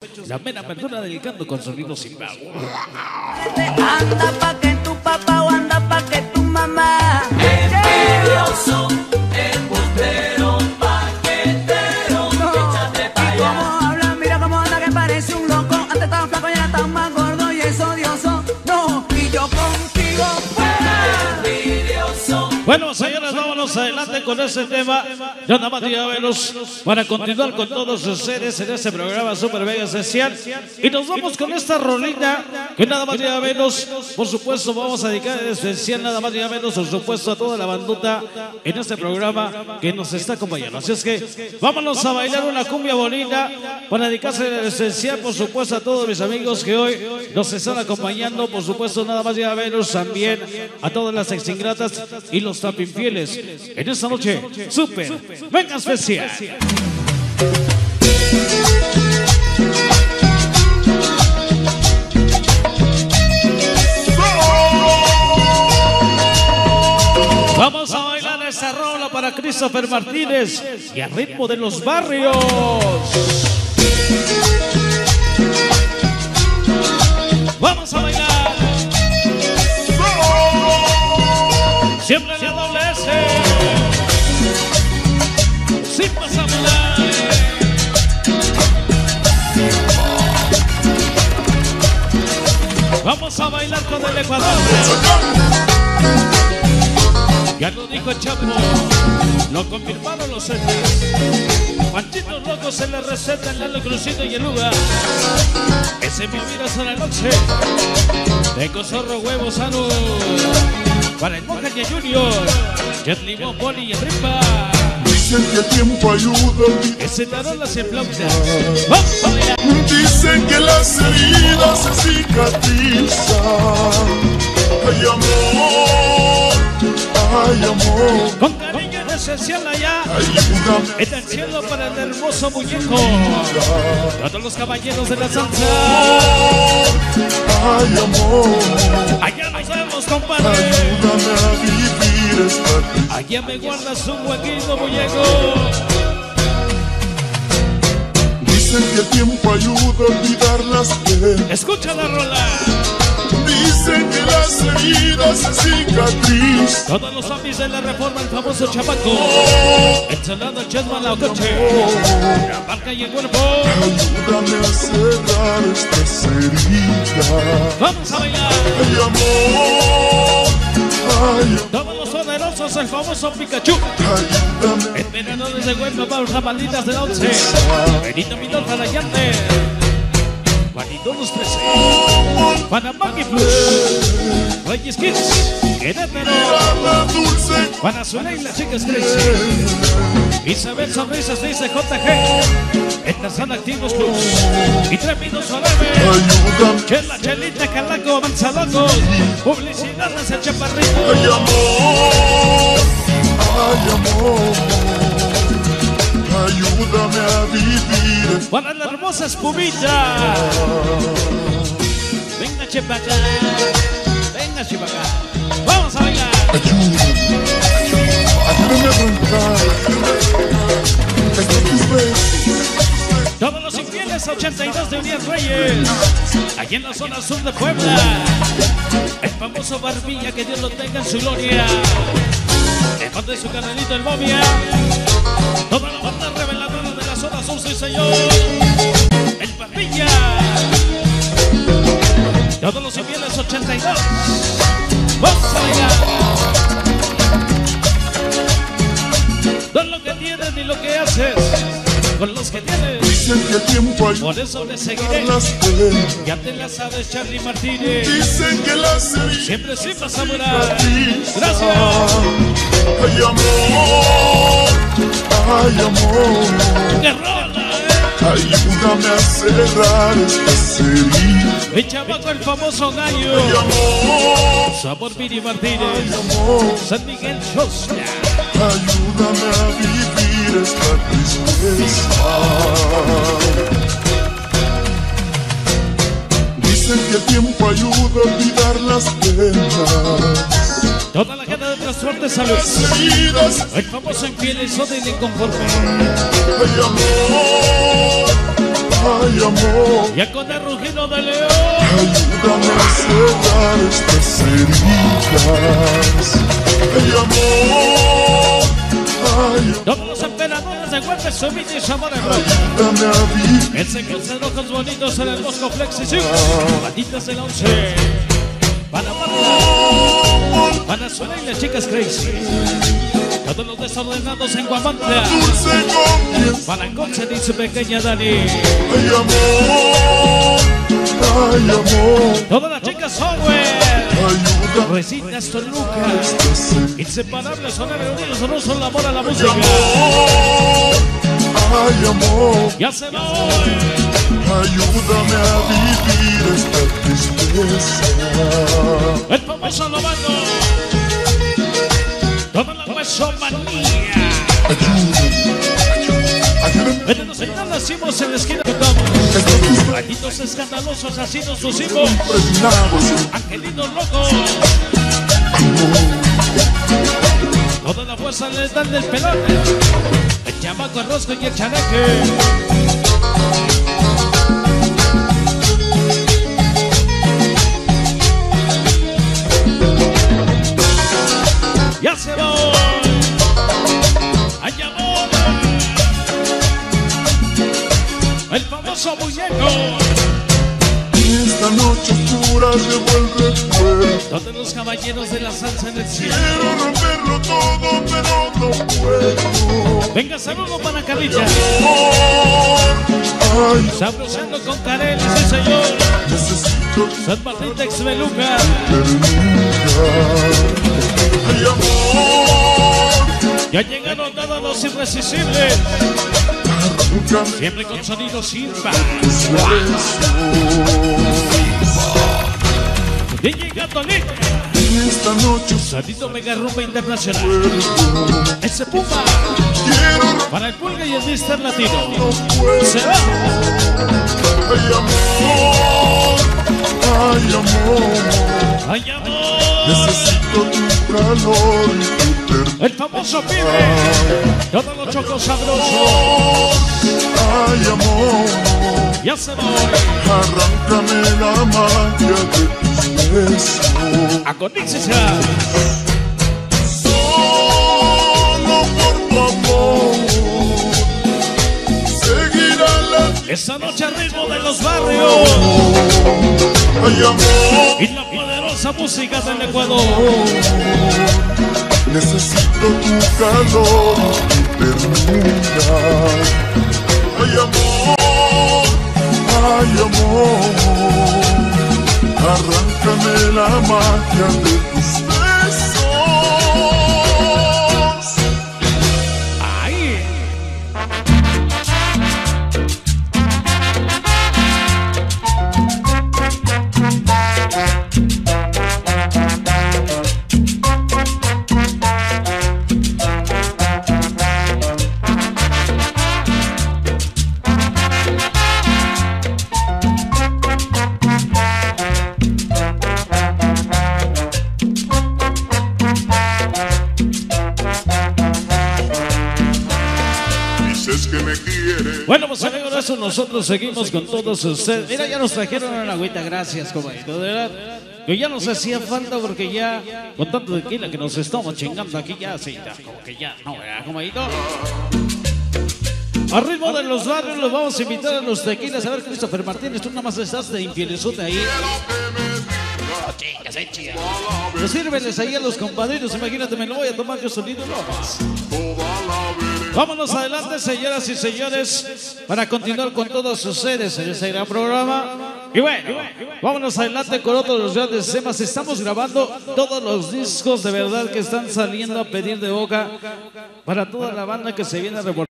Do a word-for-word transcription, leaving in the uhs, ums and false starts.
La mera apertura del canto con sonido Zimbabue. Anda pa' que tu papá o anda pa' que tu mamá. Envidioso, embustero, paquetero, No. échate pa' ¿Y cómo allá. habla? Mira cómo anda que parece un loco. Antes estaba flaco y ahora está más gordo y es odioso. No, y yo contigo fuera. Envidioso. Bueno, señores, vámonos adelante con ese tema. Yo nada más digo veros para continuar con todos ustedes en este programa Super Mega Especial. Y nos vamos con esta rolita que nada más diga menos. Por supuesto, vamos a dedicar en especial nada más diga menos, por supuesto, a toda la banduta en este programa que nos está acompañando. Así es que vámonos a bailar una cumbia bonita para dedicarse en especial, por supuesto, a todos mis amigos que hoy nos están acompañando. Por supuesto, nada más diga menos también a todas las ex ingratas y los tapin fieles en esta noche Super Mega Especial. Vamos a bailar esa rola para Christopher Martínez y al ritmo de los barrios. Vamos a bailar. Siempre la doble S. Sin pasarla. Vamos a bailar con el Ecuador. Ya lo dijo Chapo, lo confirmaron los entes. Cuantitos locos en la receta, en Lalo Crucito y el Uga. Ese me miras a la noche. Tengo zorro, huevos, sano. Para el Moja y el Junior. Jet Limón, Poli y el Ripa. Dicen que el tiempo ayuda. Ese tarola se flauta. ¡Vamos a bailar! Dicen que las heridas se cicatrizan. Ay, amor, ay, amor. Con cariño en esencial allá. Ayúdame. En el cielo para el hermoso muñeco. Todos los caballeros de la salsa. Ay, amor. Allá nos vemos, compadre. Ayúdame a vivir esta tristeza. Allá me guardas un huequito, muñeco. Dicen que el tiempo ayuda a olvidar las penas. Escucha la rola. Dicen que las heridas se cicatrizan. Todos los zombies de la reforma, el famoso chapaco. El soldado, el Chesman, la coche. La barca y el cuerpo. Ayúdame a cerrar estas heridas. Vamos a bailar. Ay, amor, ay, Todos los poderosos, el famoso Pikachu. ayúdame. Entrenadores de Huelva, para las malditas de once. Benito Mendoza, la llante. Juanito los trece. Panamá y Plus. Reyes Kids. Querétaro. La dulce Juana Zuley, las chicas Crazy. Isabel Sonrisas dice J G. Están activos Plus. Y Trepidos Solame. ayúdame. Chela, Chelita, Calaco, Manzalocos. Publicidad hacia Chaparrito. Ay, amor, ay, amor. Ayúdame a vivir. Para la hermosa espumita. Venga, Chepaca. Venga, Chepaca. Vamos a bailar. Ayúdame, ayúdame a arrancar. Hasta tus besos. Todos los infieles, ochenta y dos de Unión Reyes. Allí en la zona sur de Puebla. El famoso Barbilla, que Dios lo tenga en su gloria. El pan de su canalito, el momia. Toda la banda reveladora de la zona sur, sí señor. El Barbilla. Todos los infieles, ochenta y dos. Vamos a bailar. No es lo que tienes ni lo que haces. Con los que tienes. Dicen que el tiempo ayuda Por eso le a seguiré. las penas. Ya te la sabes, Charlie Martínez. Dicen que las heridas Siempre sí vas a morar. cicatrizan. Gracias. Ay, amor, ay, amor. ¡Qué rola, eh! Ayúdame a cerrar estas heridas. Mi chamaco, el famoso gallo. Ay, amor, Sabor Viri Martínez. amor. San Miguel Chosla. Ayúdame a vivir esta tristeza. Dicen que el tiempo ayuda a olvidar las penas. Toda la gente de Transporte Salud. Las heridas, El famoso infiel, el soda y el inconforme. ay, amor, Ay, amor, Ya con el rugido de león. ayúdame a cerrar estas heridas. Ay, amor, ay, Todos los emperadores de Huerta, su vida y su amor en rojo. ayúdame a vivir. Ese que hace ojos bonitos en el Bosco Flexi, sí. Patitas del once. Para Marta. Para Suena y las chicas crazy. Todos los desordenados en Guamantla. Dulce comienzo. Para Concha y su pequeña Dani. Ay, amor, ay, amor, Todas las chicas software. ayúdame Resinas Toluca. a estas heridas. Inseparables son reunidos, no son la amor a la música. Ay, amor, Ya se va hoy. ayúdame a vivir esta tristeza. El famoso Lobando. Toda la huesomanía. Ayúdame, Desde los señores nacimos en la esquina que tocamos. estos tus Malditos escandalosos, así nos pusimos. impregnados en Angelitos locos. Toda la fuerza letal del pelón. El chamaco Rosco y el chaneque. Ya se va. Ay, amor. El famoso muñeco. esta noche oscura revuelve el cuerpo. Todos los caballeros de la salsa en el cielo. Quiero romperlo todo, pero no puedo. Venga, saludo para Carlita. Ay, Sabrosando con Karel, sí señor. necesito San Martín de Exbeluca. ternura. Ay, amor, Ya llegaron todos los irresistibles. arráncame Siempre con sonido Silva. tus besos. D J Gatolín. Esta noche Sonido Mega Rumba Internacional. puedo. Ese Puma. Quiero Para el Pulga y el Mister Latino. no puedo. Se va. Ay, amor, ay, amor, Ay, amor. necesito tu calor y tu ternura. El famoso pibe. Todos los chocos sabrosos. Ay, amor, Ya se va. arráncame la magia de tus besos. Aconíxese. Solo por tu amor seguirá la. Esa noche al ritmo de los barrios. Ay, amor, Y la poderosa música del Ecuador. necesito tu calor y tu ternura. Ay, amor, ay, amor, arráncame la magia de tus besos. Ay. Dices que me quieres. Bueno, pues amigos, eso nosotros seguimos con todos ustedes. Mira, ya nos trajeron una agüita, gracias, compañero. De verdad, que ya nos hacía falta porque ya, con tanto tequila que nos estamos chingando aquí, ya sí, ya, como que ya, no, ¿verdad, compañito? Al ritmo de los barrios los vamos a invitar a los tequilas. A ver, Christopher Martínez, tú nada más estás de infielizote ahí. Oh, chingas, eh, chingas. Pues sírveles ahí a los compadritos, imagínate, me lo voy a tomar yo solito, no más. Vámonos adelante, señoras y señores, para continuar con todos ustedes en este gran programa. Y bueno, vámonos adelante con otros de los grandes temas. Estamos grabando todos los discos de verdad que están saliendo a pedir de boca para toda la banda que se viene a revolver.